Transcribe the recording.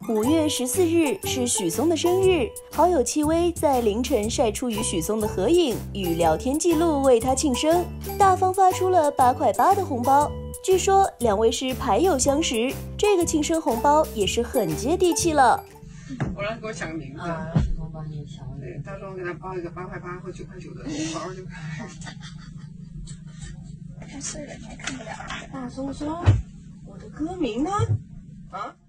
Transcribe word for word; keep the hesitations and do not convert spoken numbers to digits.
五月十四日是许嵩的生日，好友戚薇在凌晨晒出与许嵩的合影与聊天记录为他庆生，大方发出了八块八的红包。据说两位是牌友相识，这个庆生红包也是很接地气了。 我让他给我想个名字， 啊，我帮你想。 对，到时候我给他包一个八块八或九块九的红包就可以了。 太碎了，你还看不了。 大松松，我的歌名呢？啊？